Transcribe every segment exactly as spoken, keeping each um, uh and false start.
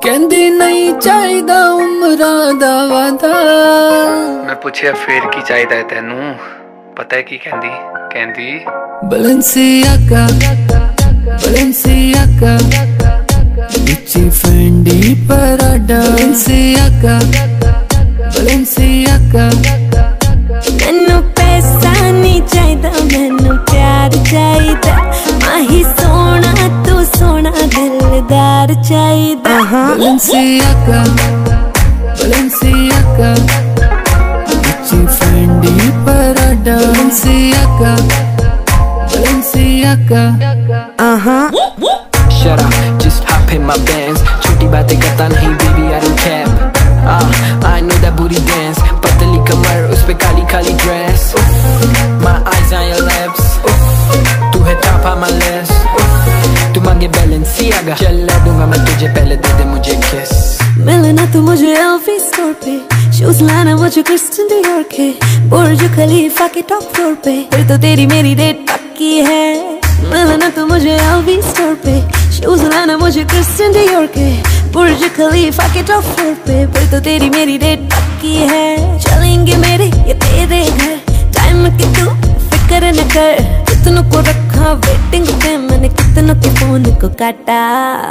कहंदी नहीं चाहिदा उमरा दा वादा। मैं पूछया फिर की चाहिदा तेनू, पता है की कहंदी कहंदी Balenciaga Balenciaga Gucci Fendi Prada Balenciaga Balenciaga मैनू पैसा नहीं चाहिदा, मैनू प्यार चाहिदा। माही सोना तू सोना दिलदार चाहिदा। Balenciaga Balenciaga Gucci Fendi Prada Balenciaga Balenciaga Uh-huh. Shut up, just hop in my Benz. छोटी बातें करता नहीं baby, I don't care. Ah, I know that booty dance. पतली कमर उस पे Kali Kali dress. My eyes on your lips. तू है top on my list. तू मांगे Balenciaga, चला दूंगा मैं तुझे, पहले दे दे मुझे kiss. मिलना तू मुझे L V स्टोर पे, शूज लाना मुझे क्रिस्टियन डियोर के, बुर्ज खलीफा के टॉप फ्लोर पे, फिर तो तेरी मेरी डेट पक्की है। मिलना तू मुझे L V स्टोर पे, शूज लाना मुझे क्रिस्टियन डियोर के, बुर्ज खलीफा के टॉप फ्लोर पे, फिर तो तेरी मेरी डेट पक्की है। चलेंगे मेरे ये तेरे घर, टाइम की तू फिक्र न कर। कितनों को रखा वेटिंग पे, मैंने कितनों के फोन को काटा।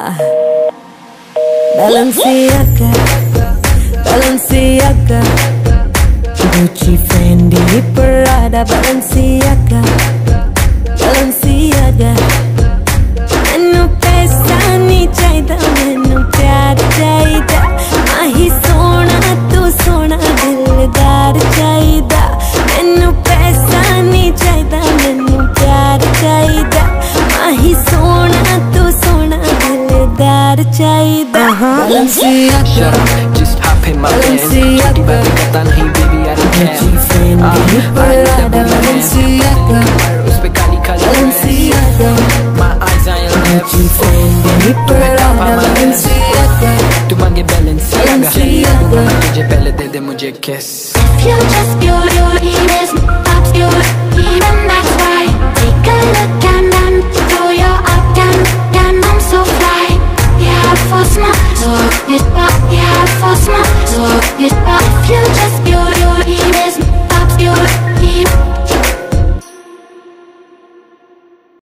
Balenciaga Balenciaga Gucci Fendi Prada Balenciaga Balenciaga मैनू पैसा नहीं चाहिदा, मैनू प्यार चाहिदा। माही सोना तू सोना दिलदार चाहिदा। मैनू पैसा नहीं चाहिदा, मैनू प्यार चाहिदा। माही सोना तू सोना दिलदार चाहिदा। Balenciaga Shut up, just hop in my Benz. छोटी बातें करता नहीं baby, I don't care. Gucci Fendi Prada Balenciaga उस पे Kali Kali Balenciaga My eyes on your lips. Gucci Fendi Prada Balenciaga तू मांगे Balenciaga, Balenciaga तुझे पहले दे दे मुझे kiss. If you just you you need this